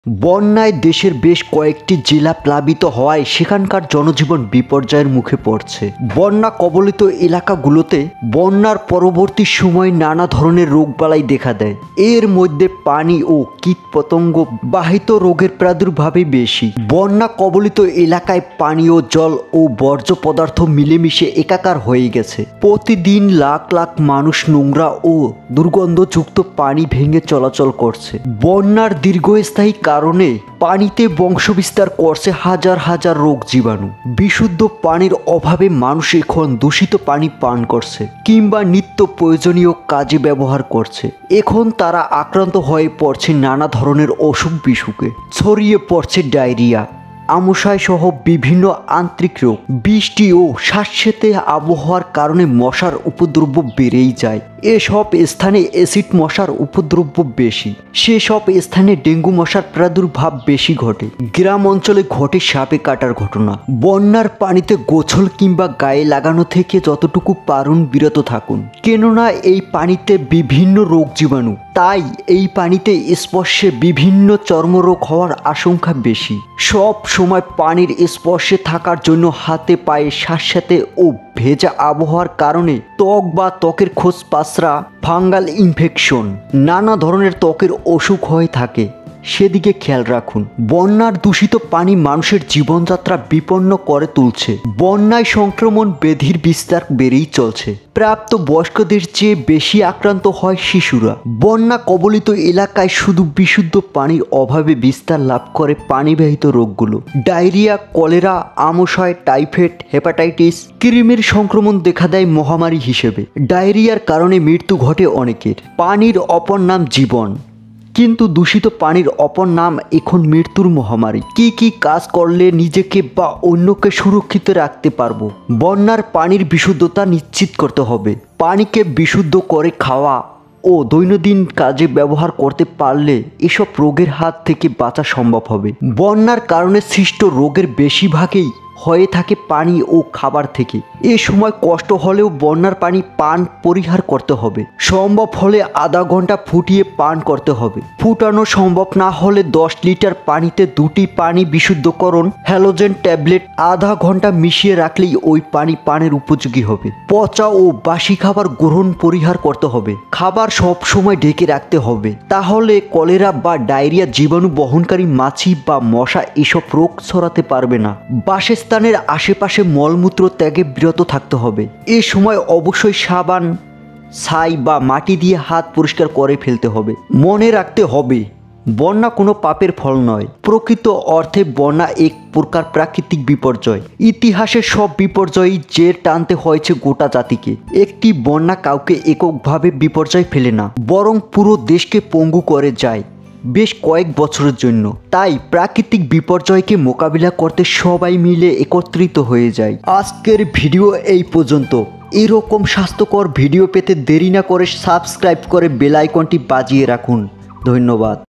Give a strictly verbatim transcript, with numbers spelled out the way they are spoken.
বন্যায় দেশের বেশ কয়েকটি জেলা প্লাবিত হওয়ায় সেখানকার জনজীবন বিপর্যয়ের মুখে পড়ছে। বন্যা কবলিত এলাকাগুলোতে বন্যার পরবর্তী সময় নানা ধরনের রোগবালাই দেখা দেয়। এর মধ্যে পানি ও কীটপতঙ্গ বাহিত রোগের প্রাদুর্ভাবই বেশি। বন্যা কবলিত এলাকায় পানীয় জল ও বর্জ্য পদার্থ মিলেমিশে একাকার হয়ে গেছে। প্রতিদিন লাখ লাখ মানুষ নোংরা ও দুর্গন্ধযুক্ত পানি ভেঙে চলাচল করছে। বন্যার দীর্ঘস্থায়ী কারণে পানিতে বংশবিস্তার করছে হাজার হাজার রোগ জীবাণু। বিশুদ্ধ পানির অভাবে মানুষ এখন দূষিত পানি পান করছে কিংবা নিত্য প্রয়োজনীয় কাজে ব্যবহার করছে। এখন তারা আক্রান্ত হয়ে পড়ছে নানা ধরনের অসুখ বিসুখে। ছড়িয়ে পড়ছে ডায়রিয়া, আমশায় সহ বিভিন্ন আন্ত্রিক রোগ। বৃষ্টি ও স্যাঁতসেঁতে আবহাওয়ার কারণে মশার উপদ্রব বেড়েই যায়। এসব স্থানে অ্যাসিড মশার উপদ্রব বেশি, সেসব স্থানে ডেঙ্গু মশার প্রাদুর্ভাব বেশি ঘটে। গ্রাম অঞ্চলে ঘটে সাপে কাটার ঘটনা। বন্যার পানিতে গোসল কিংবা গায়ে লাগানো থেকে যতটুকু পারুন বিরত থাকুন, কেননা এই পানিতে বিভিন্ন রোগ জীবাণু, তাই এই পানিতে স্পর্শে বিভিন্ন চর্মরোগ হওয়ার আশঙ্কা বেশি। সব সময় পানির স্পর্শে থাকার জন্য হাতে পায়ে স্যাঁতসেঁতে ও ভেজা আবহাওয়ার কারণে ত্বক বা ত্বকের খোঁজপাঁচড়া, ফাঙ্গাল ইনফেকশন, নানা ধরনের ত্বকের অসুখ হয়ে থাকে, সেদিকে খেয়াল রাখুন। বন্যার দূষিত পানি মানুষের জীবনযাত্রা বিপন্ন করে তুলছে। বন্যায় সংক্রমণ ব্যাধির বিস্তার বেড়েই চলছে। প্রাপ্ত বয়স্কদের চেয়ে বেশি আক্রান্ত হয় শিশুরা। বন্যা কবলিত এলাকায় শুধু বিশুদ্ধ পানির অভাবে বিস্তার লাভ করে পানিবাহিত রোগগুলো। ডায়রিয়া, কলেরা, আমশয়, টাইফয়েড, হেপাটাইটিস, কৃমির সংক্রমণ দেখা দেয় মহামারী হিসেবে। ডায়রিয়ার কারণে মৃত্যু ঘটে অনেকের। পানির অপর নাম জীবন, কিন্তু দূষিত পানির অপর নাম এখন মৃত্যুর মহামারী। কি কি কাজ করলে নিজেকে বা অন্যকে সুরক্ষিত রাখতে পারবো? বন্যার পানির বিশুদ্ধতা নিশ্চিত করতে হবে। পানিকে বিশুদ্ধ করে খাওয়া ও দৈনন্দিন কাজে ব্যবহার করতে পারলে এসব রোগের হাত থেকে বাঁচা সম্ভব হবে। বন্যার কারণে সৃষ্ট রোগের বেশিরভাগই হয়ে থাকে পানি ও খাবার থেকে। এ সময় কষ্ট হলেও বন্যার পানি পান পরিহার করতে হবে। সম্ভব হলে আধা ঘন্টা ফুটিয়ে পান করতে হবে। ফুটানো সম্ভব না হলে দশ লিটার পানিতে দুটি পানি বিশুদ্ধকরণ হ্যালোজেন ট্যাবলেট আধা ঘন্টা মিশিয়ে রাখলেই ওই পানি পানের উপযোগী হবে। পচা ও বাসি খাবার গ্রহণ পরিহার করতে হবে। খাবার সব সময় ঢেকে রাখতে হবে, তাহলে কলেরা বা ডায়রিয়া জীবাণু বহনকারী মাছি বা মশা এসব রোগ ছড়াতে পারবে না। বাসস্থানের আশেপাশে মলমূত্র ত্যাগে বিরত থাকতে হবে। এ সময় অবশ্যই সাবান, ছাই বা মাটি দিয়ে হাত পরিষ্কার করে ফেলতে হবে। মনে রাখতে হবে, বন্যা কোনো পাপের ফল নয়। প্রকৃত অর্থে বন্যা এক প্রকার প্রাকৃতিক বিপর্যয়। ইতিহাসের সব বিপর্যয়ই জের টানতে হয়েছে গোটা জাতিকে। একটি বন্যা কাউকে এককভাবে বিপর্যয় ফেলে না, বরং পুরো দেশকে পঙ্গু করে যায় বেশ কয়েক বছরের জন্য। তাই প্রাকৃতিক বিপর্যয়কে মোকাবিলা করতে সবাই মিলে একত্রিত হয়ে যায়। আজকের ভিডিও এই পর্যন্ত। এরকম স্বাস্থ্যকর ভিডিও পেতে দেরি না করে সাবস্ক্রাইব করে বেল আইকনটি বাজিয়ে রাখুন। ধন্যবাদ।